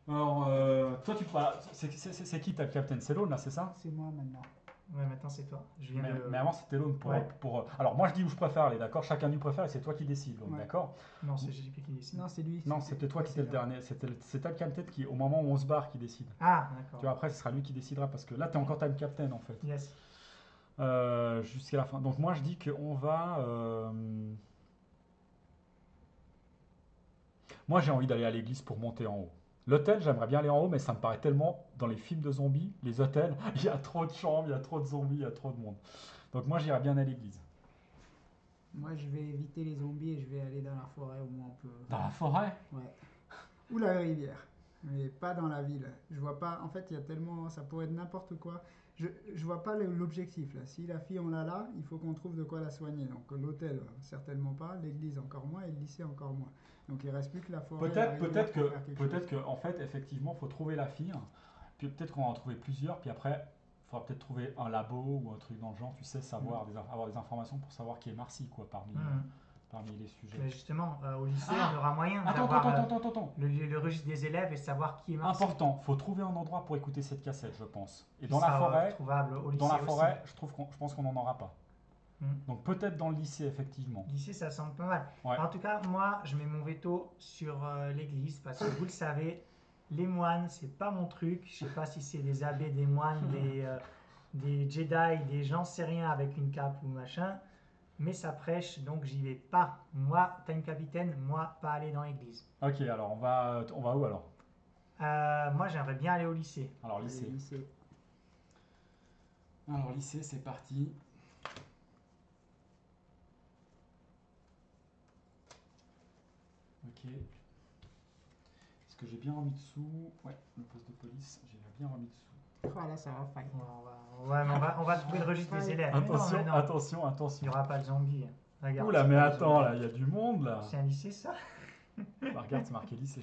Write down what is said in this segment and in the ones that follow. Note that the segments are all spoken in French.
Alors, toi, c'est qui ta captain? C'est l'autre, là, c'est ça? C'est moi maintenant. Ouais, maintenant c'est toi. Je viens Mais de. avant, c'était l'autre Ouais. Alors, moi, je dis où je préfère aller, d'accord? Chacun du préfère et c'est toi qui décides, l'autre, Ouais. d'accord? Non, c'est JP qui décide. Non, c'est lui, Non, c'était c'était toi qui étais le précédent. dernier. C'est ta captain qui, au moment où on se barre, qui décide. Ah, Tu vois, d'accord. après, ce sera lui qui décidera parce que là, t'es encore time captain, en fait. Yes. Jusqu'à la fin. Donc, moi, je dis qu'on va. Moi, j'ai envie d'aller à l'église pour monter en haut. L'hôtel, j'aimerais bien aller en haut, mais ça me paraît tellement, dans les films de zombies, les hôtels, il y a trop de chambres, il y a trop de zombies, il y a trop de monde. Donc moi, j'irais bien à l'église. Moi, je vais éviter les zombies et je vais aller dans la forêt, au moins on peut. Dans la forêt? Ouais. Ou la rivière. Mais pas dans la ville. Je vois pas. En fait, il y a tellement. Ça pourrait être n'importe quoi. Je vois pas l'objectif là. Si la fille on l'a là, il faut qu'on trouve de quoi la soigner. Donc l'hôtel, certainement pas. L'église encore moins et le lycée encore moins. Donc il reste plus que la forêt et la Peut-être, rivière pour faire quelque peut-être chose. que, en fait, effectivement, faut trouver la fille. Puis peut-être qu'on va en trouver plusieurs. Puis après, il faudra peut-être trouver un labo ou un truc dans le genre. Tu sais, Mm. avoir des informations pour savoir qui est Marcy, quoi, Mhm. parmi les sujets. Mais justement, au lycée, on Ah! aura moyen Attends, d'avoir attends, attends, attends, attends. le registre des élèves et savoir qui est Marcy. Important, faut trouver un endroit pour écouter cette cassette, je pense. Et Qui sera trouvable au dans lycée la aussi. forêt, je pense qu'on n'en aura pas. Mhm. Donc peut-être dans le lycée, effectivement. Lycée, ça semble pas mal. Ouais. En tout cas, moi, je mets mon veto sur l'église parce que vous le savez, les moines, c'est pas mon truc. Je sais pas si c'est des abbés, des moines, des Jedi, des j'en sais rien avec une cape ou machin, mais ça prêche donc j'y vais pas. Moi, time capitaine, moi, pas aller dans l'église. Ok, alors on va où alors? Moi, j'aimerais bien aller au lycée. Alors Allez, lycée. lycée. Alors lycée, c'est parti. Ok. Est-ce que j'ai bien remis dessous? Ouais, le poste de police, j'ai bien remis dessous. Oh là, ça va fight. Ouais, mais on va trouver le registre des élèves. Mais non, mais Attention, non, attention, il n'y attention. aura pas de zombies. Regarde, Oula, c'est mais pas des attends, zombies. là, il y a du monde là. C'est un lycée, ça? Bah, regarde, c'est marqué lycée.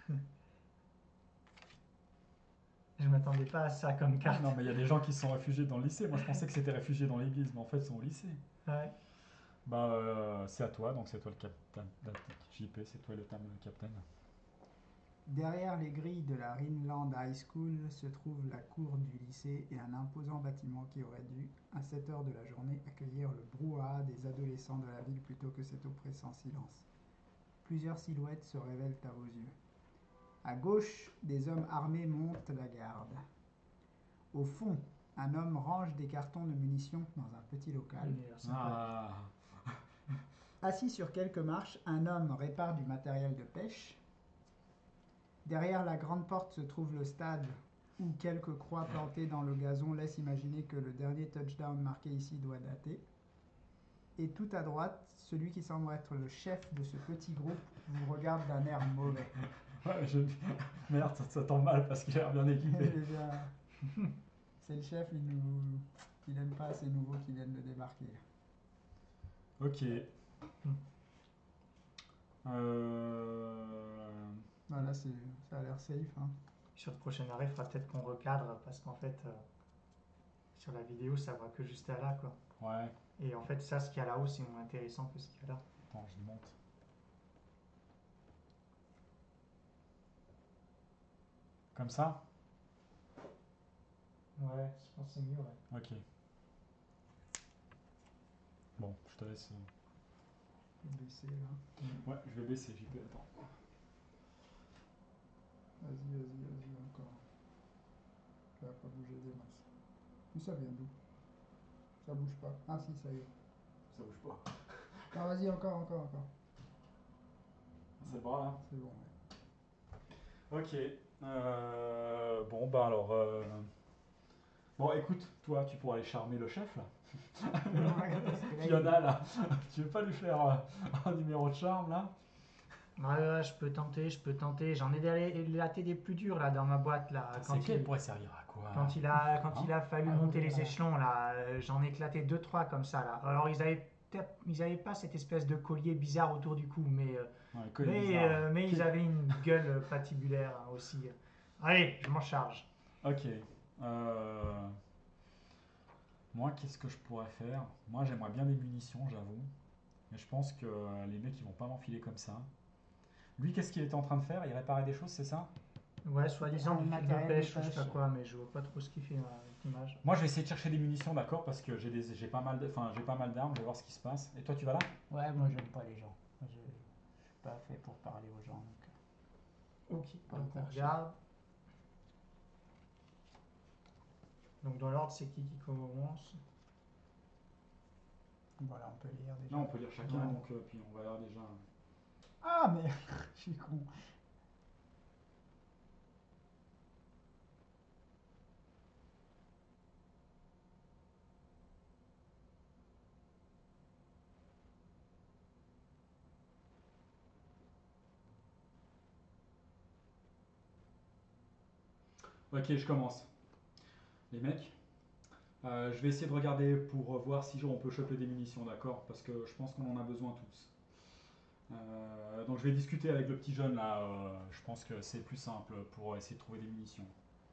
Je m'attendais pas à ça comme Ah carte. non, mais il y a des gens qui se sont réfugiés dans le lycée. Moi, je pensais que c'était réfugiés dans l'église, mais en fait, ils sont au lycée. Ouais. Bah, c'est à toi, donc c'est toi le capitaine. JP, c'est toi le thème capitaine. Derrière les grilles de la Rhineland High School se trouve la cour du lycée et un imposant bâtiment qui aurait dû, à cette heure de la journée, accueillir le brouhaha des adolescents de la ville plutôt que cet oppressant silence. Plusieurs silhouettes se révèlent à vos yeux. À gauche, des hommes armés montent la garde. Au fond, un homme range des cartons de munitions dans un petit local. Il a l'air sympa. Ah, Assis sur quelques marches, un homme répare du matériel de pêche. Derrière la grande porte se trouve le stade où quelques croix plantées dans le gazon laissent imaginer que le dernier touchdown marqué ici doit dater. Et tout à droite, celui qui semble être le chef de ce petit groupe vous regarde d'un air mauvais. ouais, merde, ça tombe mal parce qu'il a l'air bien équipé. C'est le chef, il n'aime pas ces nouveaux qui viennent de débarquer. Ok. Hmm. Voilà, ça a l'air safe. Hein. Sur le prochain arrêt, il faudra peut-être qu'on recadre parce qu'en fait, sur la vidéo, ça va que juste à là, quoi. Ouais, Et en fait, ça, ce qu'il y a là-haut, c'est moins intéressant que ce qu'il y a là. attends, je monte. Comme ça? Ouais, je pense que c'est mieux, ouais. Ok. Bon, je te laisse. Je vais baisser là. Ouais, je vais baisser, JP, attends. Vas-y, encore. Ça va pas bouger des masses. Mais ça vient d'où? Ça bouge pas. Ah si, ça y est. Ça bouge pas. Ah vas-y, encore. C'est le bras là? C'est bon, ouais. Ok. Bon, bah alors. Bon, écoute, toi, tu pourras aller charmer le chef là. Ouais, parce que là, Fiona là. Tu veux pas lui faire un numéro de charme là? Ouais, je peux tenter, je peux tenter. J'en ai délaté des plus durs, là, dans ma boîte, là. C'est qu'elle pourrait servir à quoi? Quand Hein? il a fallu Ah monter oui, les voilà. échelons, là, j'en ai éclaté deux, trois comme ça, là. Alors, ils avaient pas cette espèce de collier bizarre autour du cou, Ouais, quoi, il est bizarre. mais ils avaient une gueule patibulaire hein, aussi. Allez, je m'en charge. Ok. Euh, Moi, qu'est-ce que je pourrais faire? Moi, j'aimerais bien des munitions, j'avoue. Mais je pense que les mecs, ils vont pas m'enfiler comme ça. Lui, qu'est-ce qu'il était en train de faire? Il réparait des choses, c'est ça? Ouais, soi-disant Un du fil de matériel de pêche ou je sais pas pêche. quoi, mais je vois pas trop ce qu'il fait avec l'image. Moi, je vais essayer de chercher des munitions, d'accord, parce que j'ai pas mal j'ai pas mal d'armes. Je vais voir ce qui se passe. Et toi, tu vas là? Ouais, moi j'aime pas les gens. Je suis pas fait pour parler aux gens. Ok, Pas donc me on faire chier. regarde. Donc dans l'ordre, c'est qui commence? Voilà, on peut lire déjà. Non, on peut lire chacun, Ouais. donc puis on va voir déjà. Ah, mais je suis con. Ok, je commence. Les mecs, je vais essayer de regarder pour voir si on peut choper des munitions, d'accord? Parce que je pense qu'on en a besoin tous. Donc je vais discuter avec le petit jeune là. Je pense que c'est plus simple pour essayer de trouver des munitions.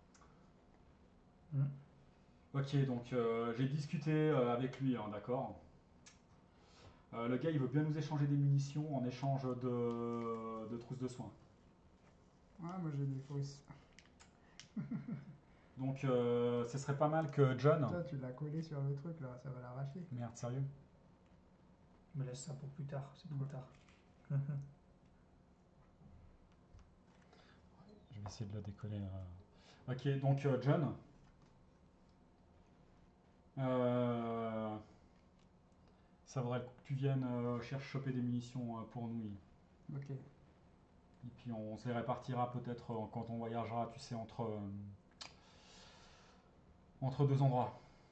Hmm. Ok, donc j'ai discuté avec lui, hein, d'accord? Le gars, il veut bien nous échanger des munitions en échange de trousses de soins. Ah, moi j'ai des fausses. Donc, ce serait pas mal que John. Toi, tu l'as collé sur le truc là, ça va l'arracher. Merde, sérieux? Je me laisse ça pour plus tard, c'est trop Ouais. tard. Je vais essayer de le décoller. Ok, donc John. Euh, Ça voudrait que tu viennes chercher choper des munitions pour nous. Ok. Et puis on se les répartira peut-être quand on voyagera, tu sais, entre deux endroits.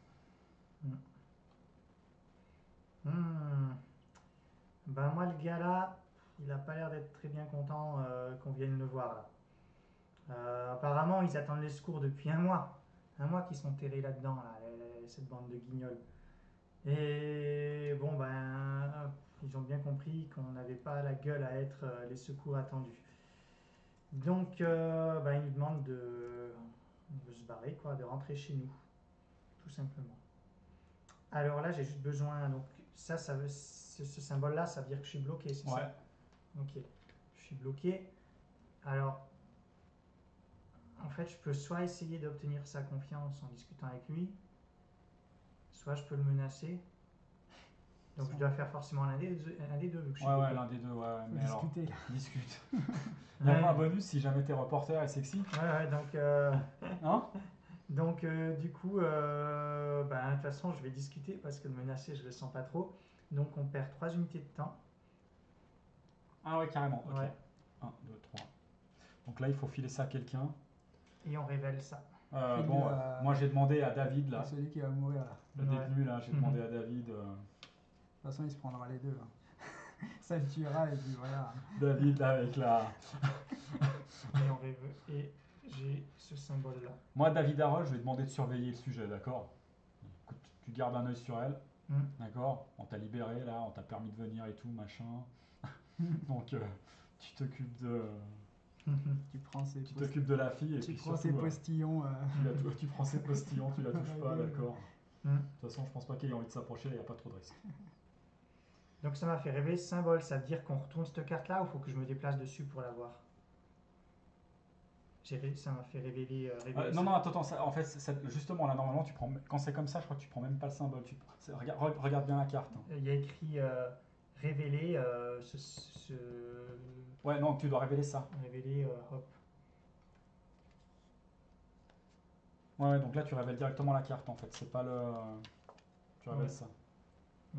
Hmm. Ben moi, le gars là, il a pas l'air d'être très bien content qu'on vienne le voir là. Apparemment, ils attendent les secours depuis un mois. Un mois qu'ils sont terrés là-dedans, là, cette bande de guignols. Et bon, ben, ils ont bien compris qu'on n'avait pas la gueule à être les secours attendus. Donc, ben, ils nous demandent de se barrer, quoi, de rentrer chez nous, tout simplement. Alors là, j'ai juste besoin. Donc, ce symbole-là, ça veut dire que je suis bloqué, c'est Ouais. ça? Ok, je suis bloqué. Alors, en fait, je peux soit essayer d'obtenir sa confiance en discutant avec lui, soit je peux le menacer. Donc, je dois faire forcément l'un des deux, vu que je suis Ouais, bloqué. l'un des deux, ouais. Faut Mais alors, discuter là. discute. Il y a Ouais. pas un bonus si jamais t'es reporter et sexy? Ouais, donc, Hein? du coup, ben, de toute façon, je vais discuter parce que le menacer, je le sens pas trop. Donc, on perd 3 unités de temps. Ah ouais, carrément, ok. Ouais. 1, 2, 3. Donc là, il faut filer ça à quelqu'un. Et on révèle ça. File-le Bon, à- moi j'ai demandé à David, là, C'est celui qui va mourir là. le Ouais. détenu, là, j'ai demandé à David. De toute façon, il se prendra les deux. Hein. Ça le tuera et puis voilà. David, là, avec la. Et on révèle. Et j'ai ce symbole-là. Moi, David Harold, je vais demander de surveiller le sujet, d'accord? Écoute, tu gardes un œil sur elle, Hmm. d'accord? On t'a libéré, là, on t'a permis de venir et tout, machin. Donc, tu t'occupes de. Tu prends ses, Tu t'occupes de la fille et tu puis prends surtout, ses postillons. tu prends ses postillons, tu la touches pas, Ouais. d'accord? Hmm. De toute façon, je pense pas qu'il ait envie de s'approcher, il n'y a pas trop de risque. Donc ça m'a fait révéler ce symbole. Ça veut dire qu'on retourne cette carte-là ou faut que je me déplace dessus pour la voir? Ça m'a fait révéler. Non, non, attends, en fait, justement, là, normalement, quand c'est comme ça, je crois que tu prends même pas le symbole. Regarde bien la carte. Hein. Il y a écrit révéler Ouais, non, tu dois révéler ça. révéler, hop. Ouais, donc là, tu révèles directement la carte, en fait. C'est pas le. Tu révèles Ouais. ça. Ouais,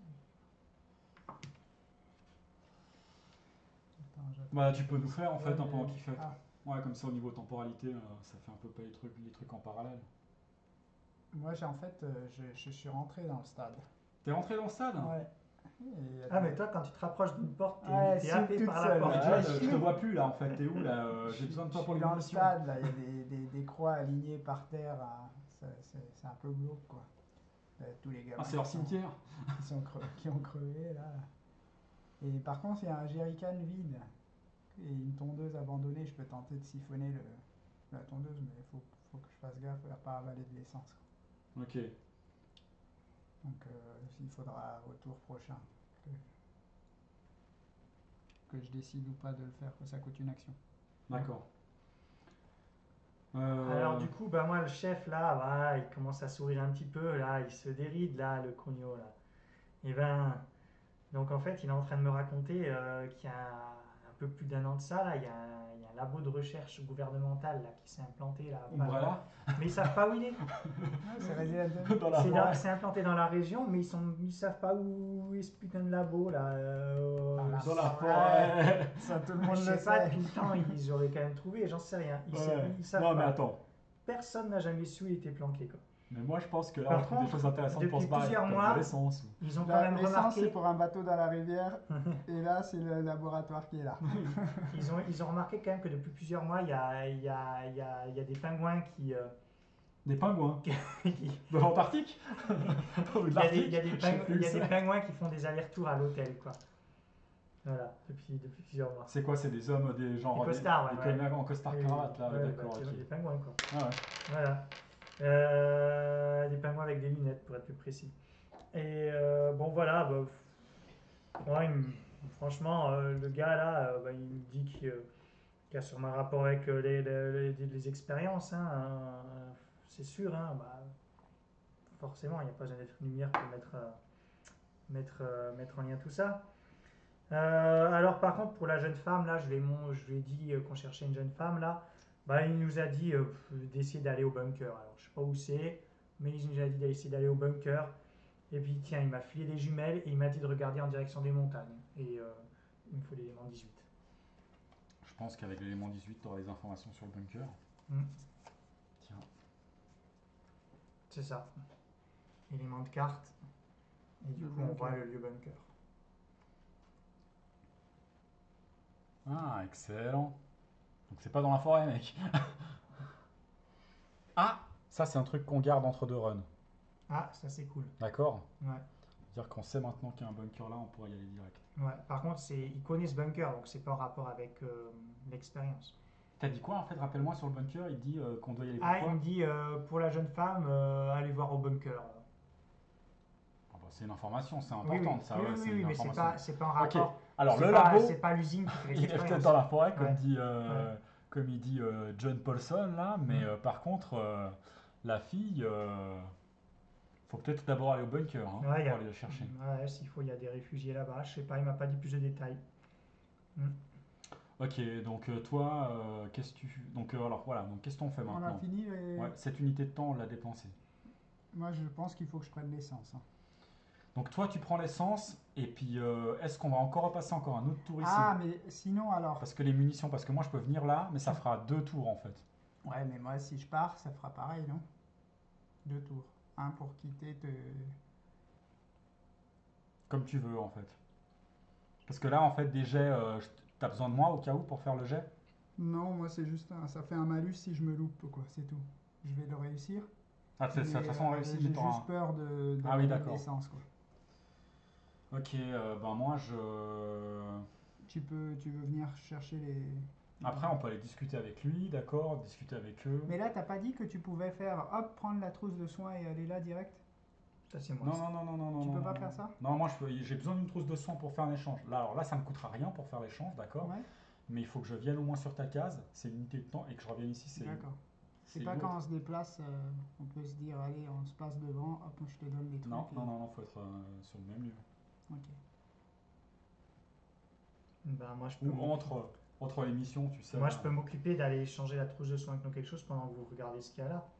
Attends, j'attends. Bah, tu peux nous faire, en fait, Ouais, pendant qu'il fait. Ah, Ouais, comme ça, au niveau temporalité, ça fait un peu pas les trucs en parallèle. moi, en fait, je suis rentré dans le stade. T'es rentré dans le stade? Ouais. Et, Ah, mais toi, quand tu te rapproches d'une porte, Ouais, t'es c'est happé toute par la seule, porte. Mais là. John, je te vois plus, là, en fait. T'es où, là? J'ai besoin de toi Je pour suis les dans le munitions. stade, là, il y a des croix alignées par terre. Hein. C'est un peu glauque, quoi. Tous les gamins Ah, c'est leur qui sont- cimetière? qui ont crevé, là. Et par contre, il y a un jerrycan vide et une tondeuse abandonnée. Je peux tenter de siphonner la tondeuse, mais faut que je fasse gaffe à pas avaler de l'essence. Quoi. Ok. Donc, il faudra au tour prochain que je décide ou pas de le faire, que ça coûte une action. D'accord. Alors du coup, bah moi le chef là, bah, il commence à sourire un petit peu, là, il se déride là, le Cogno là. Et ben, donc en fait, il est en train de me raconter qu'il y a un peu plus d'un an de ça, là, il y a un labo de recherche gouvernemental là, qui s'est implanté là, pas loin. Umbrella Mais ils savent pas où il est. Ouais, c'est Resident Evil. dans la forêt. C'est implanté dans la région, mais ils savent pas où est ce putain de labo là. Dans la forêt. Ça, tout le monde Je le sais pas, sait. depuis le temps, ils auraient quand même trouvé, j'en sais rien. Ouais. Ils savent Non, mais pas. attends. Personne n'a jamais su où il était planqué quoi. Mais moi, je pense que là, Par on trouve des contre, choses intéressantes pour depuis se barrer, plusieurs comme mois- de l'essence. Ils ont quand même L'essence, c'est remarqué. pour un bateau dans la rivière. Et là, c'est le laboratoire qui est là. Ils ont remarqué quand même que depuis plusieurs mois, il y a des pingouins qui. Des pingouins. qui- De l'Antarctique. Ou de il l'Arctique. y a des je sais plus il y a où des c'est. pingouins qui font des allers-retours à l'hôtel, quoi. Voilà, depuis plusieurs mois. C'est quoi? C'est des hommes, des gens. Des costards, des ouais, connards en costard cravate, là, Ouais, d'accord. bah, Ok. des pingouins, quoi. Ah ouais. Voilà. Des pingouins avec des lunettes, pour être plus précis. Et bon, voilà. Bah, ouais, franchement, le gars là, bah, il me dit qu'il y a sûrement un rapport avec les expériences, hein, c'est sûr. Hein, bah, forcément, il n'y a pas besoin d'être une lumière pour mettre en lien tout ça. Alors par contre, pour la jeune femme, là, je lui ai dit qu'on cherchait une jeune femme, là. Bah, il nous a dit d'essayer d'aller au bunker. Alors, je sais pas où c'est, mais il nous a dit d'essayer d'aller au bunker. Et puis, tiens, il m'a filé des jumelles et il m'a dit de regarder en direction des montagnes. Et il me faut l'élément 18. Je pense qu'avec l'élément 18, tu auras les informations sur le bunker. Hmm, Tiens. c'est ça. Élément de carte. Et du Le coup, on bunker. voit le lieu bunker. Ah, excellent. Donc c'est pas dans la forêt, mec. Ah, ça c'est un truc qu'on garde entre deux runs. Ah, ça c'est cool. D'accord? Ouais. C'est-à-dire qu'on sait maintenant qu'il y a un bunker là, on pourrait y aller direct. Ouais. Par contre, il connaît ce bunker, donc c'est pas en rapport avec l'expérience. T'as dit quoi en fait? Rappelle-moi sur le bunker, il dit qu'on doit y aller Ah, pourquoi? il me dit pour la jeune femme, allez voir au bunker. Ah bah, c'est une information, c'est Oui, important oui, ça, oui, ouais, oui, c'est oui, une mais c'est information. pas en Ok, rapport. alors C'est le pas- labo, C'est pas l'usine qui fait les il est peut-être expériences. dans la forêt, Ouais. comme il dit John Paulson là, mais Mm. par contre, la fille, faut peut-être d'abord aller au bunker hein, Ouais, pour aller la chercher. Ouais, s'il faut, il y a des réfugiés là-bas. Je sais pas, il m'a pas dit plus de détails. Ok, donc toi, qu'est-ce que tu... Donc alors voilà, donc qu'est-ce qu'on fait On a maintenant? fini les... Ouais, cette unité de temps, on l'a dépensée. Moi, je pense qu'il faut que je prenne l'essence. Hein. Donc toi, tu prends l'essence, et puis est-ce qu'on va encore repasser encore un autre tour ici? Ah, mais sinon alors... Parce que les munitions, parce que moi je peux venir là, mais ça fera 2 tours en fait. Ouais, mais moi, si je pars, ça fera pareil, non? 2 tours. Un pour quitter, Comme tu veux en fait. Parce que là, en fait, des jets, t'as besoin de moi au cas où pour faire le jet? Non, moi, c'est juste ça fait un malus si je me loupe, quoi, c'est tout. Je vais le réussir. Ah, de toute Mais, façon, on réussit, j'ai mais t'auras juste peur de Ah oui, la d'accord. l'essence, quoi. Ok, ben moi je... Tu veux venir chercher les... Après, on peut aller discuter avec lui, d'accord, discuter avec eux. Mais là, t'as pas dit que tu pouvais faire, hop, prendre la trousse de soins et aller là direct? Ça, c'est moi. Non, non, non, non, non, non. Tu non, peux pas non. faire ça? Non, moi j'ai besoin d'une trousse de soins pour faire un échange. Là, alors là, ça me coûtera rien pour faire l'échange, d'accord. Ouais, Mais il faut que je vienne au moins sur ta case, c'est une unité de temps, et que je revienne ici, c'est... d'accord. C'est c'est pas une quand autre. on se déplace, on peut se dire, allez, on se passe devant, hop, je te donne les trucs. Non, et- non, non, non, faut être sur le même lieu. Ok. Bah, Ou entre les missions, tu sais. moi, je peux m'occuper d'aller changer la trousse de soins avec nous quelque chose pendant que vous regardez ce qu'il y a là.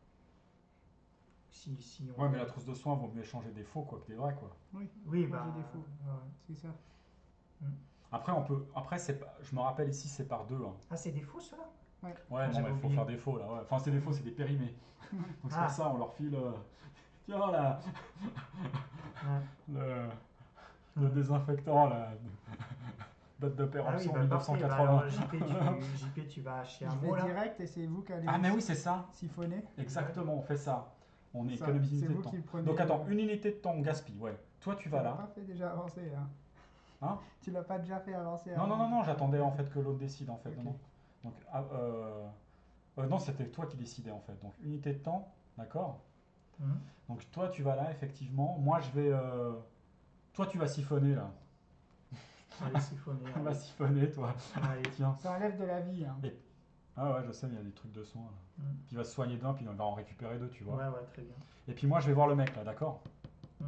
Si on... Ouais, mais la trousse de soins vaut mieux échanger des faux quoi que des vrais quoi. Oui, Oui, moi, bah. j'ai des faux. Ouais. C'est ça. Après, on peut. Après, je me rappelle ici, c'est par deux. Hein. Ah, c'est des faux, ceux-là? Ouais, Ah, non, j'avais mais il faut oublié. faire des faux là. Ouais. Enfin, c'est des faux, c'est des périmés. Donc c'est Ah. pour ça, on leur file. Tiens là, Ouais. le désinfectant là. Date Ah oui, d'opération bah, parfait. Bah, 1980. alors, JP, tu vas chez un Je mot vais là. direct et c'est vous qui allez Ah, mais oui, c'est ça. siphonner. Exactement, on fait ça. On Ça, économise une c'est unité de vous temps. qui le prenez. Donc attends, une unité de temps, on gaspille. Ouais. Toi, tu vas Tu l'as là. pas fait déjà avancer, hein? Hein? Tu l'as pas déjà fait avancer Non, non, avant? non, non, j'attendais en fait que l'autre décide en fait. Ok. Non, non. Donc, non, c'était toi qui décidais en fait. Donc, unité de temps, d'accord? Mhm. Donc, toi, tu vas là, effectivement. Moi, je vais. Toi, tu vas siphonner là. Allez, siphonner. Tu vas siphonner, toi. Allez. Tiens. Ça enlève de la vie, hein. Et- Ah ouais, je sais, mais il y a des trucs de soins là. Mm. Puis il va se soigner d'un, puis il va en récupérer deux, tu vois. Ouais, ouais, très bien. Et puis moi, je vais voir le mec là, d'accord? Mm.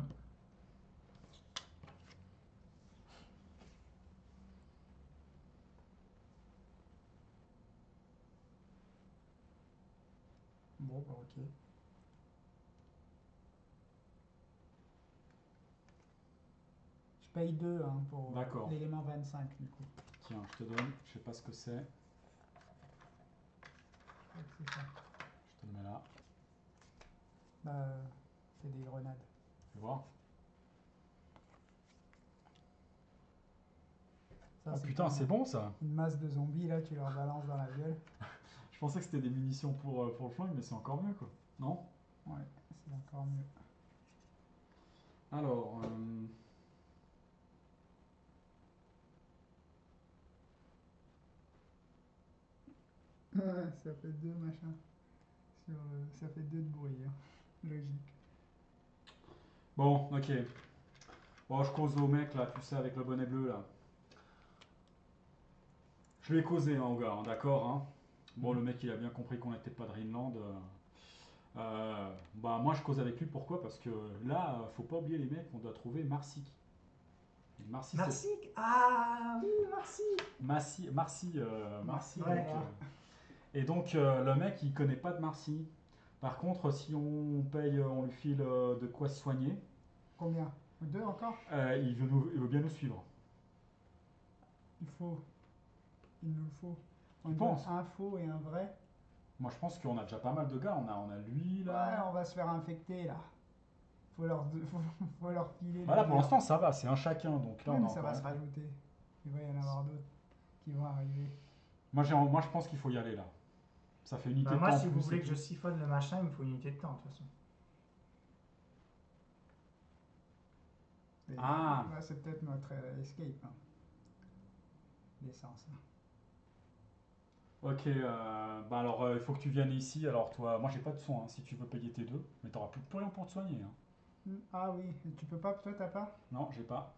Bon, bah ok. Je paye 2 hein, pour D'accord. l'élément 25 du coup. Tiens, je te donne, je sais pas ce que c'est. Je crois que c'est ça. Je te le mets là. Bah, c'est des grenades. Tu vois? Ça, Oh c'est putain, comme c'est bon ça! une masse de zombies là, tu leur balances dans la gueule. Je pensais que c'était des munitions pour le flingue, mais c'est encore mieux quoi. Non? Ouais, c'est encore mieux. Alors, Ça fait 2 machins. Ça fait 2 de bruit, hein. Logique. bon, ok. Bon, je cause au mec là, tu sais, avec le bonnet bleu là. Je lui ai causé hein, au gars, hein, d'accord hein. Bon, le mec il a bien compris qu'on n'était pas de Greenland. Bah, moi je cause avec lui, pourquoi? Parce que là, faut pas oublier les mecs, on doit trouver Marcy. Et Marcy, c'est. Marcy? Ah oui, Marcy! Marcy, Ouais. et donc le mec il connaît pas de Marcy. Par contre, si on paye, on lui file de quoi se soigner, Combien? 2 encore? il veut bien nous suivre. Il faut. Il nous le faut. On Tu donne penses? un faux et un vrai. Moi je pense qu'on a déjà pas mal de gars, on a lui Ouais, là. on va se faire infecter là. Faut leur filer Voilà, les pour meilleurs. l'instant ça va, c'est un chacun, donc là Oui, on a mais ça encore va se un peu. rajouter. Il va y en avoir d'autres qui vont arriver. Moi je pense qu'il faut y aller là. Ça fait unité Bah, de moi, temps en si vous plus. voulez Et que je tout. siphonne le machin, il me faut une unité de temps, de toute façon. Et Ah. là, c'est peut-être notre escape. Hein. L'essence. Hein. Ok, bah alors il faut que tu viennes ici. Alors toi, moi j'ai pas de soins hein, si tu veux payer tes deux, mais t'auras plus rien pour te soigner. Hein. Ah oui, et tu peux pas, toi t'as pas Non, j'ai pas.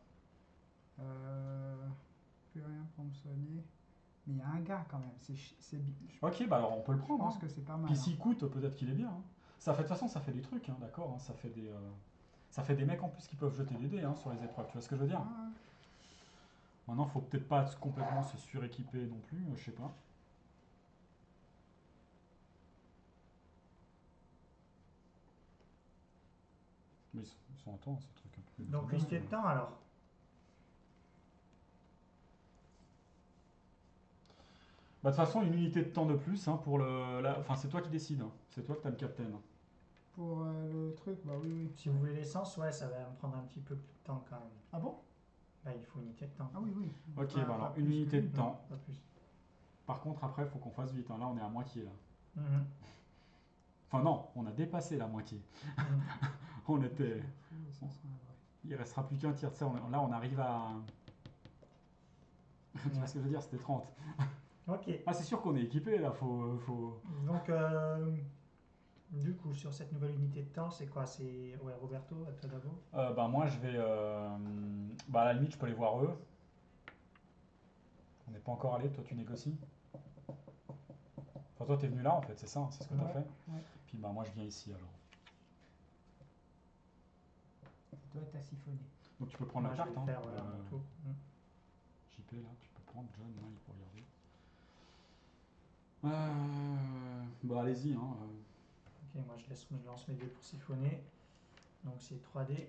plus rien pour me soigner. Mais il y a un gars quand même. Ok, bah alors on peut le Je prendre. pense Hein. que c'est pas mal. Puis Hein. s'il coûte, peut-être qu'il est bien. Hein. Ça fait de toute façon, ça fait des trucs, hein, d'accord. Hein, ça fait des mecs en plus qui peuvent jeter des dés hein, sur les épreuves. Tu vois ce que je veux dire? Ah, Maintenant, faut peut-être pas complètement se suréquiper non plus. Je sais pas. Mais ils sont à temps ces trucs. Hein. Donc, unité de temps alors. Bah, de toute façon, une unité de temps de plus hein, pour le. Enfin, c'est toi qui décides. Hein. C'est toi que t'as le captain. pour le truc, bah oui, oui. Si vous voulez l'essence, ouais, ça va me prendre un petit peu plus de temps quand même. Ah bon? Bah, il faut une unité de temps. Ah oui, oui. Ok, Pas- bah pas alors plus une que unité lui. de temps. Pas plus. Par contre, après, il faut qu'on fasse vite. Hein. Là, on est à moitié là. Mhm. Enfin non, on a dépassé la moitié. Mhm. On était. Ça sera vrai. Il restera plus qu'un tiers. Tu sais, là, on arrive à. Tu vois ce que je veux dire? C'était 30. Ok. Ah, c'est sûr qu'on est équipé là. Faut... Donc, du coup, sur cette nouvelle unité de temps, c'est quoi? C'est ouais, Roberto, à toi d'abord. Bah, moi, je vais. Bah, à la limite, je peux les voir eux. On n'est pas encore allé. Toi, tu négocies. Enfin, toi, t'es venu là en fait, c'est ça, hein, c'est ce que t'as Ouais, fait. ouais. Puis, bah, moi, je viens ici alors. Et toi, t'as siphonné. Donc, tu peux prendre Moi, la je carte. vais Hein. faire voilà, mon tour. JP là, tu peux prendre. John, là, il faut regarder. Bah, allez-y. Hein. Ok, moi je lance mes dés pour siphonner. Donc c'est 3 dés.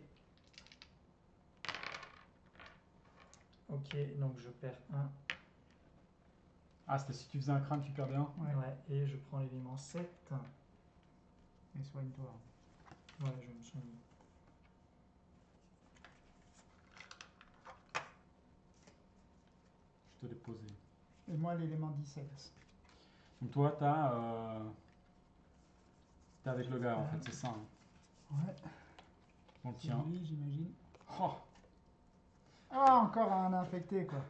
Ok, donc je perds 1. Ah, c'était si tu faisais un crâne, tu perdais un. Ouais. Ouais, et je prends l'élément 7. Et soigne-toi. Ouais, je me soigne. Je te l'ai posé. Et moi, l'élément 17. Donc, toi, t'es avec le gars en fait, c'est ça. Hein. Ouais. Donc, C'est tiens. lui, j'imagine. Oh, Ah, encore un infecté, quoi.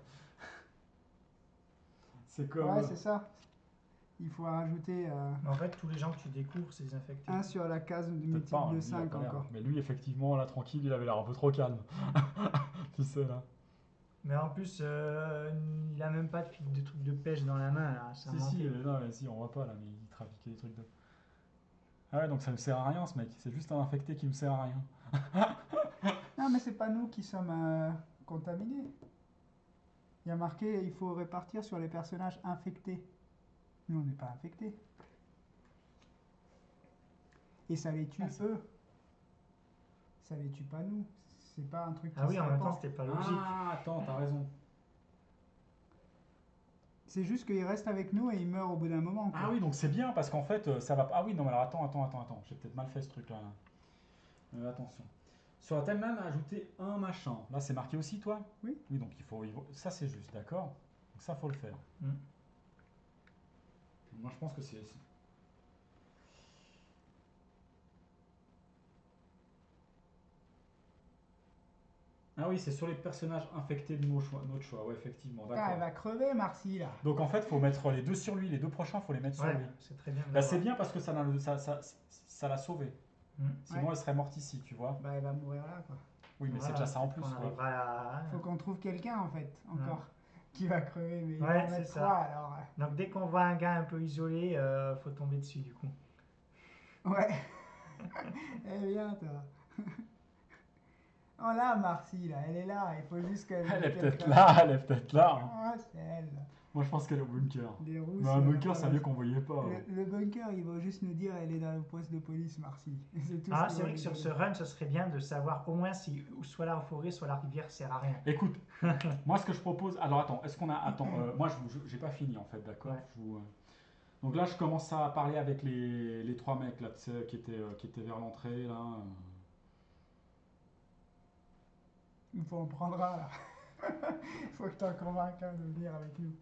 c'est comme. Ouais, c'est ça. Il faut rajouter Mais en fait, tous les gens que tu découvres, c'est des infectés. 1 sur la case de Peut-être pas, multiple hein, de lui, il a 5 pas l'air. encore. Mais lui, effectivement, là, tranquille, il avait l'air un peu trop calme. Tu sais, là. Mais en plus, il a même pas de trucs de pêche dans la main là. Ça Si, manquait. si, non, mais si, on voit pas là, mais il trafiquait des trucs de. Ah ouais, donc ça ne sert à rien ce mec, c'est juste un infecté qui nous sert à rien. Non, mais c'est pas nous qui sommes contaminés. Il y a marqué il faut répartir sur les personnages infectés. Nous, on n'est pas infectés. Et ça les tue Ah, c'est- eux. Ça les tue pas nous. C'est pas un truc qui Ah oui, se en même temps, répand. c'était pas logique. Ah, attends, t'as raison. C'est juste qu'il reste avec nous et il meurt au bout d'un moment, quoi. Ah oui, donc c'est bien parce qu'en fait, ça va. Ah oui, non, mais alors attends. J'ai peut-être mal fait ce truc-là. Attention. Sur la timeline, ajouter un machin. Là, c'est marqué aussi, toi? Oui. Oui, donc ça, c'est juste, d'accord? Donc ça, faut le faire. Mm. Moi, je pense que c'est. Ah oui, c'est sur les personnages infectés de notre choix. Ouais, effectivement, Ah, elle d'accord. va crever, Marcy, là. Donc en fait, faut mettre les deux sur lui, les deux prochains, faut les mettre sur Ouais, lui. c'est très bien. de Là, c'est l'avoir. bien parce que ça l'a sauvé. Mm. Sinon, Ouais. elle serait morte ici, tu vois. Bah, elle va mourir là, quoi. Oui, mais c'est Voilà, déjà ça en peut-être plus. qu'on Quoi. arrivera à la- Faut qu'on trouve quelqu'un, en fait, encore, qui va crever. Mais il Ouais, va en c'est mettre ça. trois, alors. Donc dès qu'on voit un gars un peu isolé, faut tomber dessus du coup. Ouais. Eh bien, toi. Oh là, Marcy, là, elle est là. Il faut juste qu'elle. Elle est qu'elle peut-être crève. là, elle est peut-être là. Hein. Ah, c'est elle. Moi, je pense qu'elle est au bunker. Les rousses. Mais un bunker, c'est mieux qu'on voyait pas. Le bunker, il va juste nous dire elle est dans le poste de police, Marcy. C'est tout Ah, ce c'est qu'il vrai va que nous sur ce dire. run, ce serait bien de savoir au moins si soit la forêt, soit la rivière sert à rien. Écoute, moi, ce que je propose. Alors, attends, est-ce qu'on a. Attends, moi, j'ai pas fini en fait, d'accord. Ouais. Donc là, je commence à parler avec les trois mecs là, tu sais, qui étaient vers l'entrée là. Il faut en prendre un, là. Il faut que tu en convainques un de venir avec nous.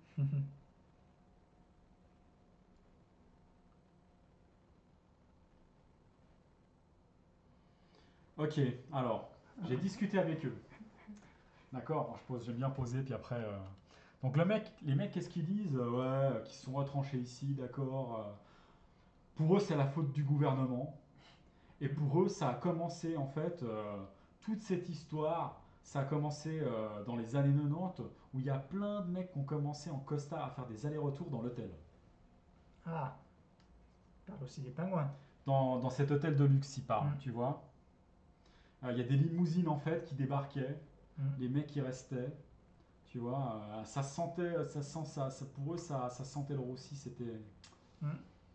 Ok, alors, j'ai discuté avec eux. D'accord, j'aime bien poser, puis après. Donc les mecs, qu'est-ce qu'ils disent? Ouais, qu'ils sont retranchés ici, d'accord. Pour eux, c'est la faute du gouvernement. Et pour eux, ça a commencé en fait, toute cette histoire, ça a commencé dans les années 90, où il y a plein de mecs qui ont commencé en costard à faire des allers-retours dans l'hôtel. Ah, on parle aussi des pingouins. Dans cet hôtel de luxe, ils parlent, Mm. tu vois. Il y a des limousines en fait qui débarquaient, Mm. les mecs qui restaient, tu vois. Ça sentait, pour eux, ça sentait le roussi, c'était. Mm.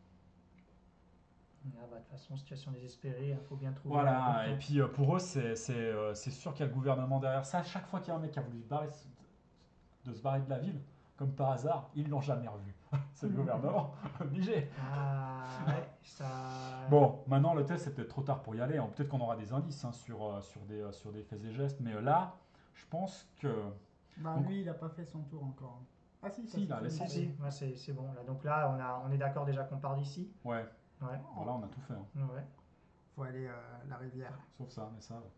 Ah bah, de toute façon, situation désespérée, il faut bien trouver. Voilà, un et bon puis pour eux, c'est sûr qu'il y a le gouvernement derrière ça. Chaque fois qu'il y a un mec qui a voulu se barrer de la ville, comme par hasard, ils l'ont jamais revu. C'est le gouvernement, obligé. plan. Ah, ouais, ça. Bon, maintenant l'hôtel, c'est peut-être trop tard pour y aller. Hein. Peut-être qu'on aura des indices hein, sur des faits et gestes, mais là, je pense que. Bah, Donc- lui, il a pas fait son tour encore. Ah, si, ça Si, s'est il a fait. laissé. Si, si, ouais, c'est bon. Là. Donc là, on est d'accord déjà qu'on part d'ici. Ouais, Ouais. voilà, on a tout fait. Hein. Ouais. Faut aller à la rivière. Sauf ça, mais ça.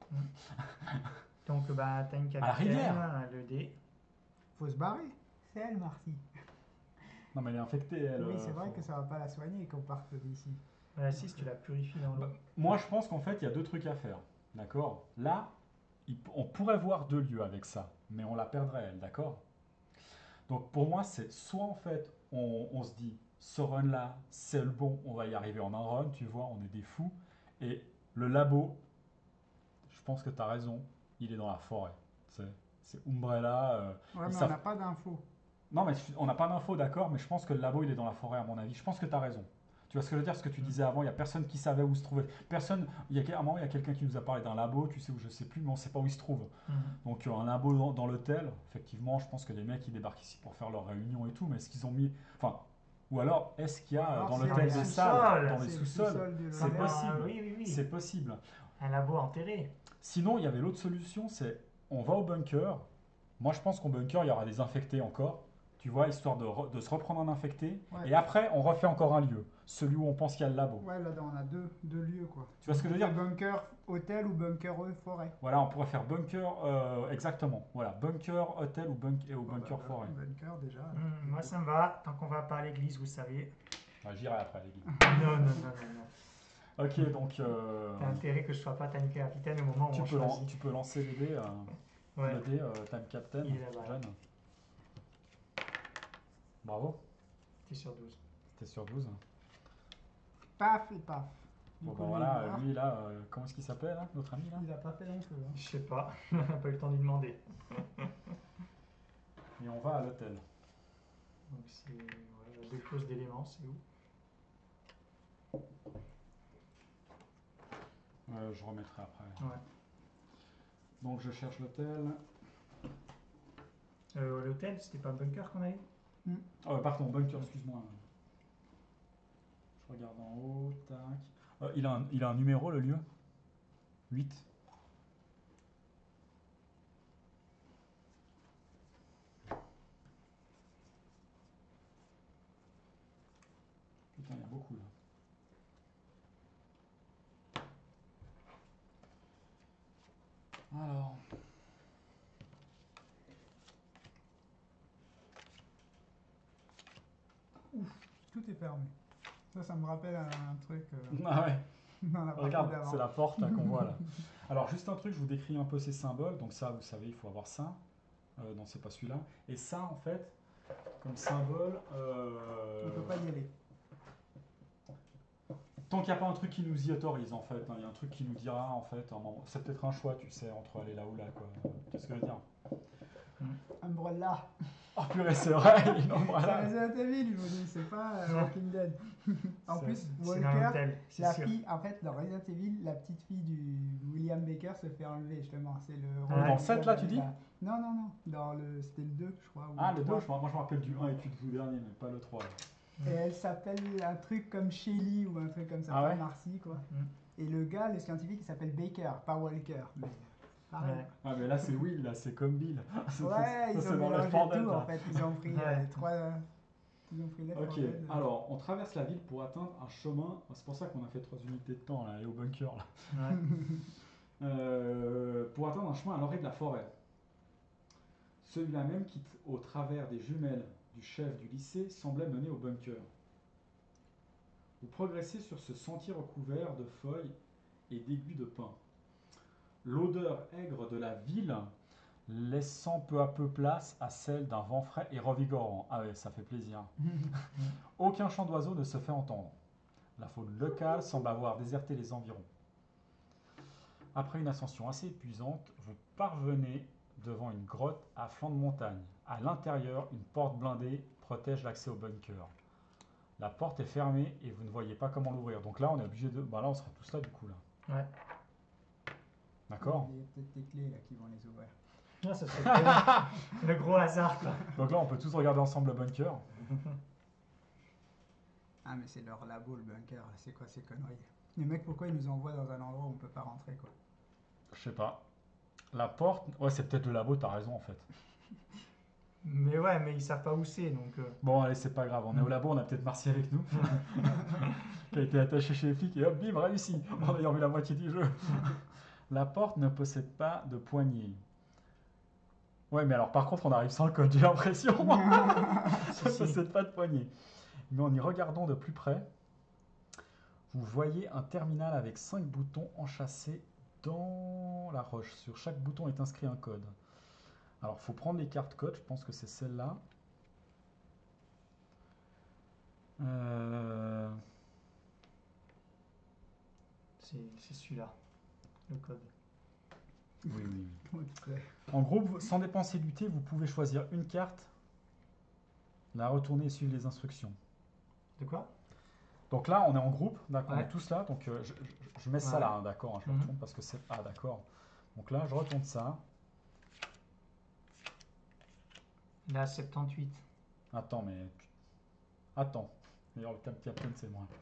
Donc, bah, t'as une la capitaine, rivière. le dé. Faut se barrer. C'est elle, Marcy. Non, mais elle est infectée, elle. Oui, c'est vrai faut- que ça va pas la soigner qu'on parte d'ici. Ouais, si tu la purifies dans l'eau. Moi, je pense qu'en fait, il y a deux trucs à faire. D'accord? Là, on pourrait voir deux lieux avec ça, mais on la perdrait, elle, d'accord? Donc, pour moi, c'est soit en fait, on se dit, ce run-là, c'est le bon, on va y arriver en un run, tu vois, on est des fous. Et le labo, je pense que tu as raison, il est dans la forêt. C'est Umbrella. Ouais, ils mais on savent- n'a pas d'infos. Non, mais on n'a pas d'infos, d'accord, mais je pense que le labo, il est dans la forêt, à mon avis. Je pense que tu as raison. Tu vois ce que je veux dire? Ce que tu disais avant, il n'y a personne qui savait où se trouvait. Personne, à un moment, il y a quelqu'un qui nous a parlé d'un labo, tu sais où je sais plus, mais on ne sait pas où il se trouve. Mhm. Donc, un labo dans l'hôtel, effectivement, je pense que les mecs, ils débarquent ici pour faire leur réunion et tout, mais est-ce qu'ils ont mis. Enfin, ou alors, est-ce qu'il y a Alors, dans c'est l'hôtel dans des les salles, sous-sols, dans les C'est le sous-sols? sous-sol de C'est l'hôtel. possible. Oui, oui, oui. C'est possible. Un labo enterré. Sinon, il y avait l'autre solution, c'est on va au bunker. Moi, je pense qu'au bunker, il y aura des infectés encore. Tu vois, histoire de se reprendre un infecté. Ouais. Et après, on refait encore un lieu. Celui où on pense qu'il y a le labo. Ouais, là, on a deux lieux, quoi. Tu vois ce que je veux dire? Bunker hôtel ou bunker forêt. Voilà, on pourrait faire bunker, exactement. Voilà, bunker, hôtel ou bunker Bah, forêt. Bunker, déjà. Moi, ça me va. Tant qu'on va pas à l'église, vous savez. Ouais, j'irai après, les gars. Non, non, non, non, non. Ok, donc T'as intérêt que je sois pas tannique capitaine au moment où on choisit. tu peux lancer les dés. Ouais. Le dé, Time Captain, Il est là-bas. jeune. Bravo, T'es sur 12. t'es sur 12. Paf et paf. Du Bon coup, bah lui, voilà, il meurt. lui là, comment est-ce qu'il s'appelle, là, notre ami là? Il a pas fait long feu. Hein. Je sais pas, on n'a pas eu le temps de lui demander. Et on va à l'hôtel. Donc c'est voilà, 2 choses d'éléments, c'est où? Je remettrai après. Ouais. Donc je cherche l'hôtel. L'hôtel, c'était pas bunker qu'on a eu? Pardon, bunker, excuse-moi. Je regarde en haut, tac. Il a un numéro, le lieu? 8. Putain, il y a beaucoup là. Alors. Tout est fermé. Ça me rappelle un truc Ah ouais, dans la partie regarde, d'avant. c'est la porte là qu'on voit là. Alors juste un truc, je vous décris un peu ces symboles. Donc ça, vous savez, il faut avoir ça. Non, c'est pas celui-là. Et ça, en fait, comme symbole. On peut pas y aller. Tant qu'il n'y a pas un truc qui nous y autorise, en fait. Hein, il y a un truc qui nous dira, en fait, un moment. C'est peut-être un choix, tu sais, entre aller là ou là, quoi. Qu'est-ce que je veux dire? Umbrella. Oh purée, c'est vrai, il C'est voilà. Resident Evil, ils m'ont dit, c'est pas Walking Dead. En C'est- plus, C'est dans Walker, l'hôtel, c'est la sûr. fille, en fait, dans Resident Evil, la petite fille du William Baker se fait enlever, justement. C'est le Ah, rôle dans le du 7, là, tu dis Gabriela. Non, non, non. C'était le 2, je crois. Ou Ah, le 2, 3. moi je me rappelle du 1 et puis du tout dernier, mais pas le 3. là. Et elle s'appelle un truc comme Shelly ou un truc comme ça, Ah pas ouais Marcy, quoi. Mm. Et le gars, le scientifique, il s'appelle Baker, pas Walker. Mais pareil. Ouais. Ah, mais là, c'est Will, là, c'est comme Bill. Ça, Ouais, ils c'est ont dans mélangé Left 4 Dead, tout, là. en fait. Ils ont pris Ouais. les trois... Ils ont pris Left 4 Ok, Dead. alors on traverse la ville pour atteindre un chemin. C'est pour ça qu'on a fait 3 unités de temps là, et au bunker là. Ouais. Pour atteindre un chemin à l'orée de la forêt. Celui-là même qui, au travers des jumelles du chef du lycée, semblait mener au bunker. Vous progressez sur ce sentier recouvert de feuilles et d'aiguilles de pin. L'odeur aigre de la ville laissant peu à peu place à celle d'un vent frais et revigorant. Ah ouais, ça fait plaisir. Aucun chant d'oiseau ne se fait entendre. La faune locale semble avoir déserté les environs. Après une ascension assez épuisante, vous parvenez devant une grotte à flanc de montagne. À l'intérieur, une porte blindée protège l'accès au bunker. La porte est fermée et vous ne voyez pas comment l'ouvrir. Donc là, on est obligé de... Bah là, on sera tous là du coup là. Ouais. D'accord. Il y a peut-être des clés là qui vont les ouvrir. Ah, ça serait bien. Le gros hasard, quoi. Donc là, on peut tous regarder ensemble le bunker. Ah, mais c'est leur labo, le bunker. C'est quoi ces conneries? Les mecs, pourquoi ils nous envoient dans un endroit où on peut pas rentrer, quoi? Je sais pas. La porte... Ouais, c'est peut-être le labo, t'as raison en fait. Mais ouais, mais ils savent pas où c'est, donc... Bon, allez, c'est pas grave. On est au labo, on a peut-être Marcy avec nous. Qui a été attaché chez les flics et hop, bim, réussi. En ayant vu la moitié du jeu. La porte ne possède pas de poignée. Ouais, mais alors par contre, on arrive sans le code, j'ai l'impression. Ça ne possède pas de poignée. Mais en y regardant de plus près, vous voyez un terminal avec 5 boutons enchâssés dans la roche. Sur chaque bouton est inscrit un code. Alors, il faut prendre les cartes code, je pense que c'est celle-là. C'est celui-là, le code. Oui, oui. Comment tu fais? En gros, sans dépenser du thé, vous pouvez choisir une carte, la retourner et suivre les instructions. De quoi? Donc là, on est en groupe, d'accord, Ouais. on est tous là, donc je mets ça Ouais. là, hein, d'accord, hein, je le retourne parce que c'est... Ah, d'accord. Donc là, je retourne ça. Là, 78. Attends, mais... Attends. D'ailleurs, le captain, c'est moi.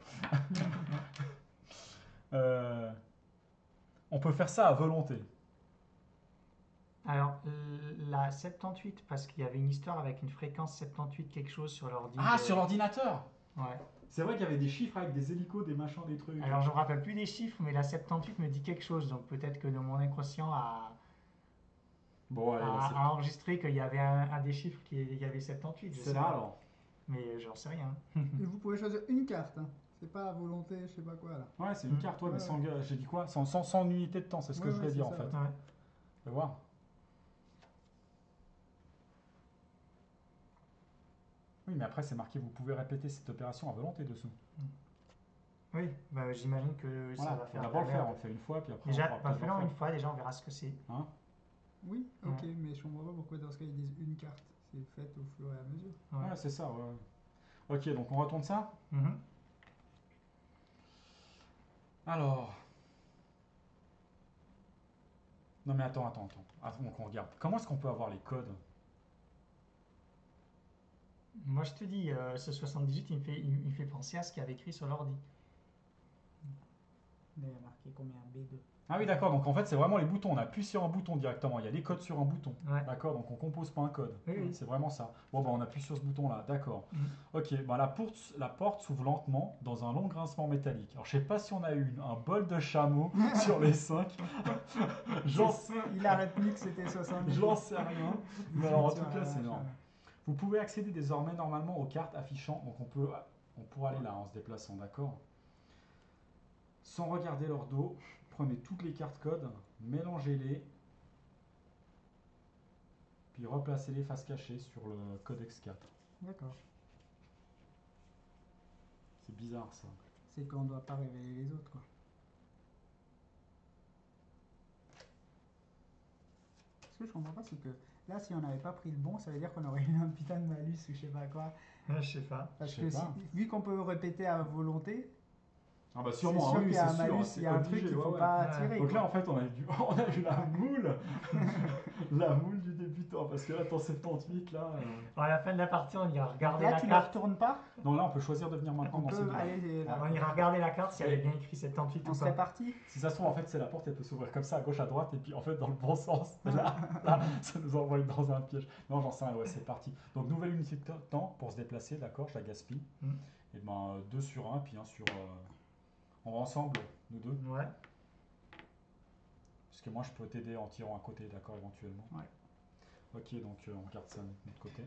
On peut faire ça à volonté. Alors, la 78, parce qu'il y avait une histoire avec une fréquence 78 quelque chose sur l'ordi. Ah, sur l'ordinateur! Ouais. C'est vrai qu'il y avait des chiffres avec des hélicos, des machins, des trucs. Alors, je me rappelle plus des chiffres, mais la 78 me dit quelque chose, donc peut-être que mon inconscient Bon, allez, là, a enregistré qu'il y avait un des chiffres il y avait 78. je c'est sais là pas. alors. Mais j'en sais rien. Et vous pouvez choisir une carte, hein. C'est pas à volonté, je sais pas quoi, là. Ouais, c'est une carte, ouais, mais Ouais, sans... J'ai dit quoi? Sans unité de temps, c'est ce que Ouais, je voulais ouais, dire c'est en ça, fait. ouais. Ouais. Tu vas voir. Oui, mais après, c'est marqué, vous pouvez répéter cette opération à volonté dessous. Oui, bah, j'imagine que ça Voilà, va faut faire d'abord de le la faire, on merde. le fait une fois, puis après Déjà, on pourra bah, peut-être le fais-le en refaire. une fois, déjà, on verra ce que c'est. Hein. Oui, ok, Ouais. mais je comprends pas pourquoi dans ce cas ils disent une carte. C'est fait au fur et à mesure. Ouais. Ouais, c'est ça, ouais. Ok, donc on retourne ça. Mhm. Alors. Non mais attends. Donc on regarde. Comment est-ce qu'on peut avoir les codes? Moi, je te dis, ce 78, il me fait penser à ce qu'il y avait écrit sur l'ordi. Il y a marqué combien B2. Ah oui, d'accord, donc en fait c'est vraiment les boutons. On appuie sur un bouton directement. Il y a les codes sur un bouton. Ouais. D'accord, donc on compose pas un code. Oui, oui. C'est vraiment ça. Bon, bah on appuie sur ce bouton-là, d'accord. Mhm. Ok, bah la porte s'ouvre lentement dans un long grincement métallique. Alors je sais pas si on a eu un bol de chameau sur les 5. Il a retenu que c'était 70. J'en sais rien. Mais alors en tout Sur la cas, c'est vache, énorme. Vous pouvez accéder désormais normalement aux cartes affichant. Donc on pourra aller là en se déplaçant, d'accord. Sans regarder leur dos, prenez toutes les cartes codes, mélangez-les, puis replacez-les face cachée sur le codex 4. D'accord. C'est bizarre ça. C'est qu'on doit pas révéler les autres, quoi. Ce que je comprends pas, c'est que là, si on n'avait pas pris le bon, ça veut dire qu'on aurait eu un putain de malus ou je sais pas quoi. Je sais pas. Parce Je sais que pas. vu qu'on peut répéter à volonté, Ah bah c'est sûrement, sûr hein, oui, qu'il y a c'est un sûr, malus, c'est il y a un obligé, truc qu'il faut ouais. pas Ouais. tirer. Donc là quoi. en fait on a eu la moule, la moule du débutant, parce que là ton 78 là... Bon, à la fin de la partie, on ira regarder Là, la tu ne carte. retournes pas. Non là on peut choisir de venir maintenant On dans cette peut zone. aller là. On ira regarder la carte si elle est bien écrit 78 On ou serait pas. parti. Si ça se trouve en fait c'est la porte, elle peut s'ouvrir comme ça à gauche à droite et puis en fait dans le bon sens. Là ça nous envoie dans un piège. Non j'en sais rien, ouais c'est parti. Donc nouvelle unité de temps pour se déplacer, d'accord, je la gaspille. Mm. Et ben 2 sur 1 puis 1 sur... On va ensemble, nous deux. Ouais. Parce que moi je peux t'aider en tirant à côté, d'accord, éventuellement. Ouais. Ok, donc on garde ça de notre côté.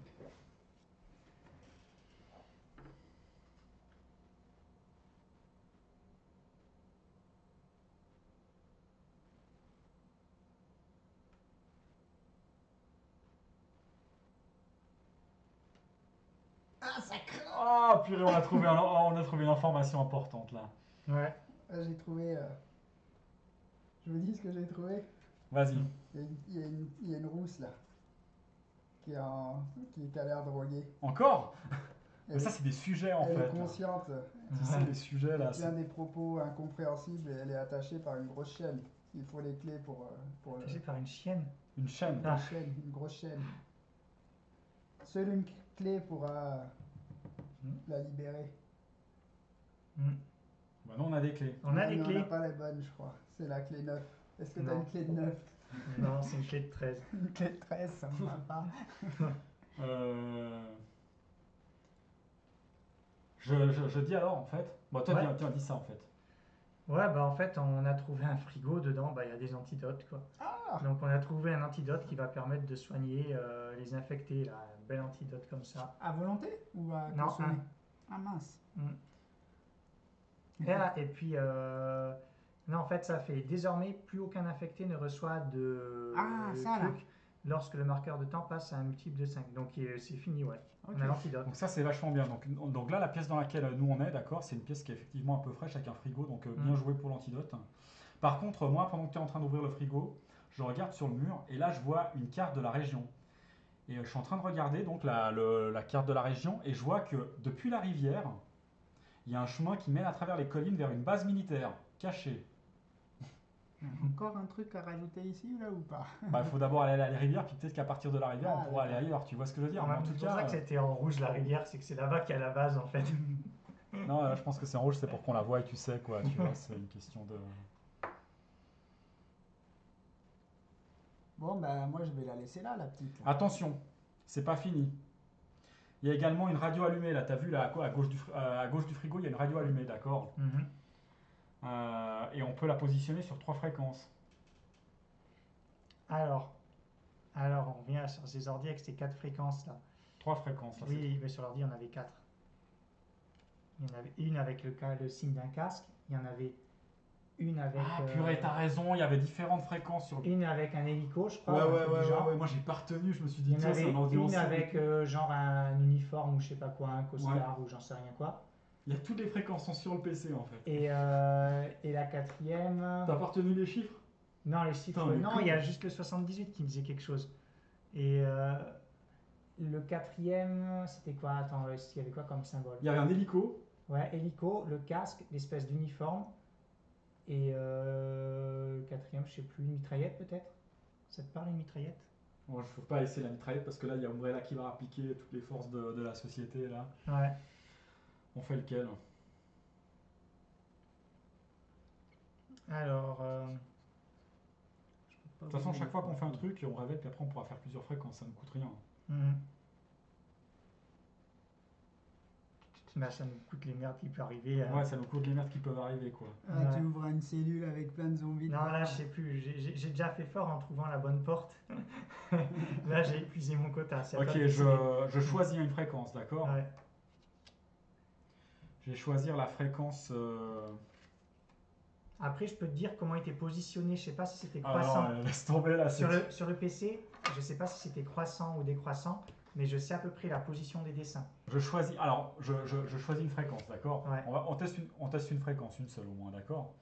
Ah, ça craint. Ah purée, on a trouvé une information importante là. Ouais. J'ai trouvé. Je vous dis ce que j'ai trouvé. Vas-y. Il y a une rousse là. Qui a l'air droguée. Encore? Mais Elle, ça c'est des sujets en elle fait. est consciente. Tu sais, les sujets là. Elle tient des propos incompréhensibles et elle est attachée par une grosse chaîne. Il faut les clés pour le. Touché par une chienne. Une chaîne. Ah. Une grosse chaîne. Seule une clé pourra la libérer. Mm. Bah non, on a des clés. On a Mais des on clés. n'a pas les bonnes, je crois. C'est la clé 9. Est-ce que tu as Non. une clé de 9? Non, c'est une clé de 13. Une clé de 13, ça me va pas. Je dis alors en fait. Bon, toi, Ouais. tiens, dis ça en fait. Ouais, bah en fait, on a trouvé un frigo dedans, bah il y a des antidotes quoi. Ah, Donc on a trouvé un antidote qui va permettre de soigner les infectés, là, un bel antidote comme ça. à volonté ou à Non, consommer? Ah mince. Et puis, non, en fait, ça fait désormais plus aucun infecté ne reçoit de Ça, là. truc lorsque le marqueur de temps passe à un multiple de 5. Donc c'est fini, ouais. Ok. On a l'antidote. Donc ça c'est vachement bien. Donc là la pièce dans laquelle nous on est, d'accord, c'est une pièce qui est effectivement un peu fraîche avec un frigo, donc bien joué pour l'antidote. Par contre moi pendant que tu es en train d'ouvrir le frigo, je regarde sur le mur et là je vois une carte de la région. Et je suis en train de regarder donc la carte de la région et je vois que depuis la rivière, il y a un chemin qui mène à travers les collines vers une base militaire cachée. Encore un truc à rajouter ici là ou pas? Bah il faut d'abord aller à la rivière puis peut-être qu'à partir de la rivière Ah, on pourra aller d'accord. ailleurs, tu vois ce que je veux dire? Mais en tout C'est pour ça cas, que c'était en rouge la rivière, c'est que c'est là-bas qu'il y a la base en fait. non là, je pense que c'est en rouge, c'est pour qu'on la voie et tu sais quoi, tu vois, c'est une question de... Bon, bah moi je vais la laisser là, la petite. Là. Attention, c'est pas fini. Il y a également une radio allumée, là, t'as vu là, à gauche du frigo, il y a une radio allumée, d'accord. Mhm. Et on peut la positionner sur 3 fréquences. Alors, on revient sur ces ordi avec ces 4 fréquences là. 3 fréquences, là, Oui, mais sur l'ordi, il y en avait 4. Il y en avait une avec le signe d'un casque, il y en avait une avec, Ah purée, t'as raison, il y avait différentes fréquences sur. une avec un hélico, je Ouais, crois, ou un ouais, truc ouais, du genre. ouais, moi j'ai pas retenu, je me suis Il dit, y en tiens, c'est avait un une ordinateur. avec genre un uniforme ou je sais pas quoi, un costard ou j'en sais rien quoi. Il y a toutes les fréquences sont sur le PC en fait. Et la quatrième. T'as pas retenu les chiffres? Non, les chiffres. Putain, mais Non, con. il y a juste le 78 qui me disait quelque chose. Et le quatrième, c'était quoi? Attends, il y avait quoi comme symbole? Il y avait un hélico. Ouais, hélico, le casque, l'espèce d'uniforme. Et le quatrième, je sais plus, une mitraillette peut-être? Ça te parle une mitraillette? Bon, je ne faut pas essayer la mitraillette parce que là il y a Umbrella qui va appliquer toutes les forces de la société là. Ouais. On fait lequel? Alors, De toute façon, chaque fois qu'on fait un truc, on révèle, puis après on pourra faire plusieurs fréquences, ça ne coûte rien. bah, ça nous coûte les merdes qui peuvent arriver. Ouais, ça nous coûte les merdes qui peuvent arriver quoi. Ah, Ouais. tu ouvres une cellule avec plein de zombies. Non, là, je sais plus. J'ai déjà fait fort en trouvant la bonne porte. Là, j'ai épuisé mon quota. C'est à Ok, toi de décider. je choisis une fréquence, d'accord? Ouais. Je vais choisir la fréquence. Après, je peux te dire comment était positionné. Je sais pas si c'était Ah croissant. non, laisse tomber là. Sur le PC, je sais pas si c'était croissant ou décroissant, mais je sais à peu près la position des dessins. Je choisis. Alors, je choisis une fréquence, d'accord? Ouais. On teste une fréquence, une seule au moins, d'accord?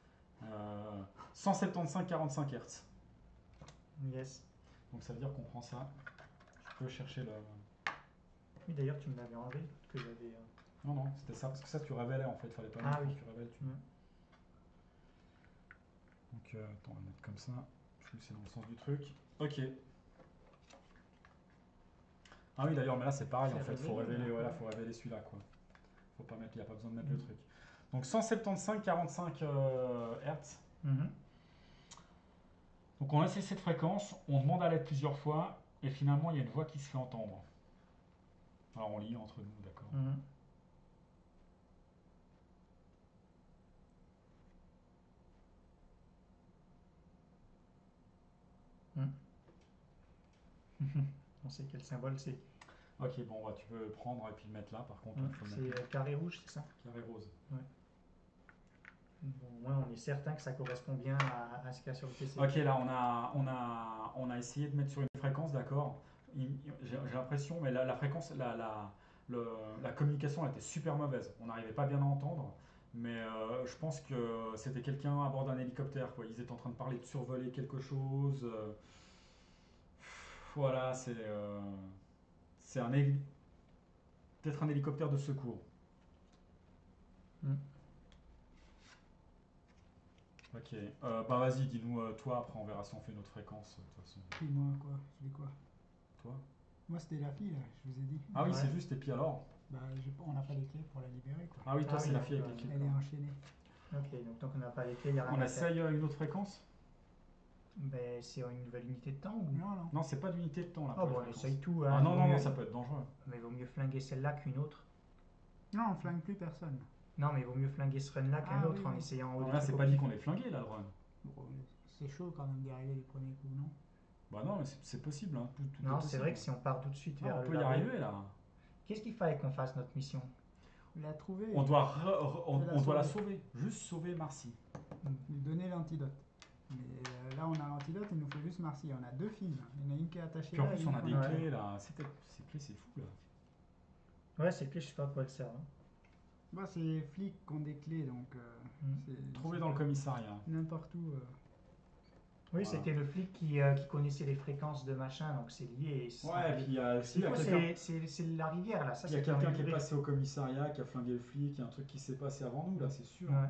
175 45 Hz. Yes. Donc ça veut dire qu'on prend ça. Je peux chercher le. Oui, d'ailleurs, tu me l'avais enlevé. Que j'avais. Non, non, c'était ça, parce que ça tu révélais en fait, fallait pas Ah mettre oui. quand tu révèles. Donc, attends, on va mettre comme ça. Je trouve que c'est dans le sens du truc. Ok. Ah oui, d'ailleurs, mais là c'est pareil en C'est fait, faut révélé, révéler, là. voilà, faut révéler celui-là quoi. Faut pas mettre, il n'y a pas besoin de mettre le truc. Donc 175 45 Hz. Donc on essaie cette fréquence, on demande à l'aide plusieurs fois, et finalement il y a une voix qui se fait entendre. Alors on lit entre nous, d'accord. On sait quel symbole c'est. Ok, bon, bah, tu peux le prendre et puis le mettre là, par contre. il faut le mettre C'est carré rouge, c'est ça? carré rose. Bon, au moins, on est certain que ça correspond bien à ce qu'il y a sur le PC. Ok, là on a essayé de mettre sur une fréquence, d'accord. J'ai l'impression, mais la fréquence, la communication elle était super mauvaise. On n'arrivait pas bien à entendre, mais je pense que c'était quelqu'un à bord d'un hélicoptère, quoi. Ils étaient en train de parler de survoler quelque chose. Voilà, c'est peut-être un hélicoptère de secours. Ok, bah vas-y, dis-nous toi, après on verra si on fait une autre fréquence, de toute façon. Puis moi, quoi? Je fais quoi? Toi? Moi, c'était la fille, là, je vous ai dit. Ah oui, Ouais. c'est juste, et puis alors? Bah, on n'a pas les clés pour la libérer, quoi. Ah oui, toi Ah c'est oui, la donc, fille avec les clés. Elle est enchaînée. Ok, donc tant qu'on n'a pas les clés, il n'y a rien On à faire. essaye une autre fréquence? Ben, c'est une nouvelle unité de temps ou... Non, non. Non, c'est pas d'unité de temps là. Ah pour bon, les on fréquences. essaye tout. Hein, Ah non, vaut non, mieux- non, ça peut être dangereux. Mais il vaut mieux flinguer celle-là qu'une autre. Non, on flingue plus personne. Non, mais il vaut mieux flinguer ce run-là qu'un Ah, autre oui, en oui. essayant... Alors là, c'est pas dit qu'on est flingué là, le run. Bon, c'est chaud quand même d'arriver les premiers coups, non? Bah non, mais c'est possible, hein. Tout est Non, c'est possible. vrai que si on part tout de suite Ah, vers on le peut y labo- arriver là. Qu'est-ce qu'il fallait qu'on fasse notre mission? La trouver, On doit, Je vais la on doit la sauver. sauver. Juste sauver Marcy. lui donner l'antidote. Mais là, on a l'antidote, il nous faut juste Marcy. On a deux films. Il y en a une qui est attachée Puis en là. plus, et on a une des qu'on clés là. Ces clés, c'est fou là. Ouais, c'est clé, je sais pas à quoi elles servent. Hein. Bah, c'est les flics qui ont des clés, donc c'est Trouvé dans le commissariat. n'importe où. Oui, Voilà. c'était le flic qui connaissait les fréquences de machin, donc c'est lié. Et Ouais, et puis il y a aussi Il faut, quelqu'un. c'est la rivière là, ça Il y a c'est quelqu'un qui est emmuré. passé au commissariat, qui a flingué le flic, il y a un truc qui s'est passé avant nous là, c'est sûr. Ouais.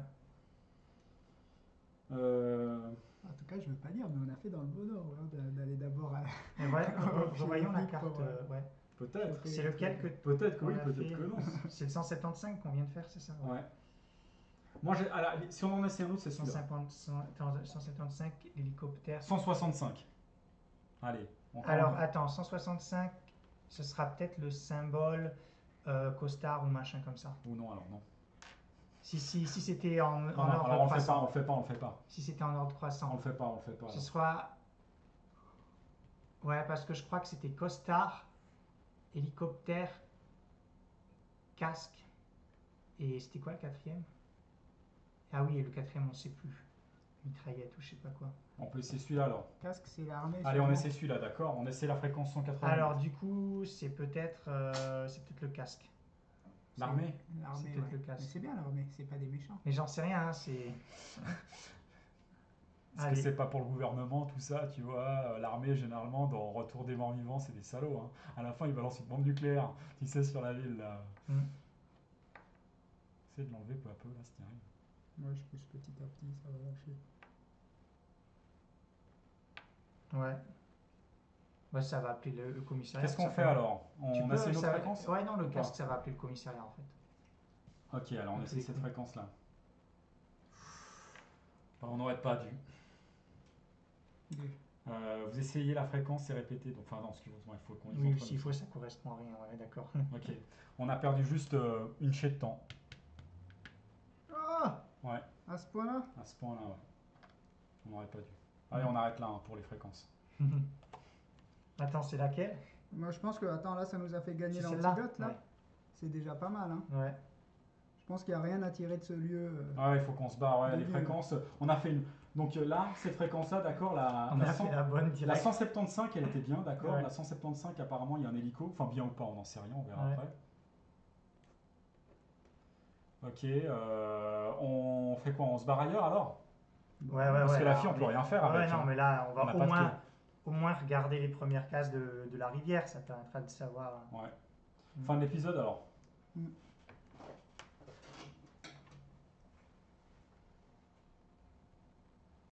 En tout cas, je veux pas dire, mais on a fait dans le bon ordre hein, d'aller d'abord à. Et ouais, Chez revoyons le la flic carte. pour, ouais. Peut-être. C'est lequel que Peut-être que oui, on a peut-être fait que non. C'est le 175 qu'on vient de faire, c'est ça? Ouais. Moi, si on en essaie un autre, c'est celui-là. 155, l'hélicoptère. 165. Allez. Encore Alors, un. attends, 165, ce sera peut-être le symbole costard ou machin comme ça. Ou non, alors non. Si c'était en Non, non, ordre alors on le fait pas, croissant. on le fait pas, on le fait pas. Si c'était en ordre On croissant. le fait pas, on le fait pas. Ce alors. sera. Ouais, parce que je crois que c'était costard, hélicoptère, casque. Et c'était quoi le quatrième? Ah oui, et le quatrième, on ne sait plus. Mitraillette ou je sais pas quoi. On peut essayer celui-là alors. Casque, c'est l'armée. Allez, on sûrement. essaie celui-là, d'accord? On essaie la fréquence 180. Alors, du coup, c'est peut-être le casque. L'armée? L'armée, C'est peut-être ouais. le casque. Mais c'est bien l'armée, c'est pas des méchants. Mais j'en sais rien, hein, c'est. Est-ce que Allez. c'est pas pour le gouvernement, tout ça, tu vois? L'armée, généralement, dans Retour des morts vivants, c'est des salauds, hein. À la fin, ils balancent une bombe nucléaire, tu sais, sur la ville, là. Essaye de l'enlever peu à peu, là, si t'y arrives. Moi, je pousse petit à petit, ça va lâcher. Ouais. Ouais, ça va appeler le commissariat. Qu'est-ce qu'on ça fait alors? On peux, essaie une autre ça va- fréquence? Ouais, non, le Ou pas casque, ça va appeler le commissariat en fait. Ok, alors on Ok. essaie cette fréquence-là. On n'aurait pas dû. Deux. Vous essayez la fréquence, c'est répété. Donc, enfin, non, excusez-moi, il faut qu'on y Oui, entre s'il nous. faut, ça correspond à rien, ouais, d'accord. Ok, on a perdu juste une chaîne de temps. Ah, Ouais, à ce point-là? à ce point-là, ouais. On n'aurait pas dû. Allez, on arrête là hein, pour les fréquences. Attends, c'est laquelle? Moi, je pense que, attends, là, ça nous a fait gagner C'est celle-là? l'antidote, là. C'est déjà pas mal, hein. Ouais. Je pense qu'il n'y a rien à tirer de ce lieu. Ouais, il faut qu'on se barre. Ouais, De les lieu. fréquences. On a fait une. Donc là, cette fréquence-là, d'accord, On a fait la bonne la direct. 175, elle était bien, d'accord. Ouais. La 175, apparemment, il y a un hélico. Enfin, bien ou pas, on n'en sait rien, on verra Ouais. après. Ok, on fait quoi? On se barre ailleurs alors? Ouais, Parce que la là, fille, on peut est- rien faire Ouais, avec. non, hein. mais là, on On n'a va pas de clé. au moins regarder les premières cases de la rivière, ça permettra de savoir. Ouais. Fin de l'épisode alors.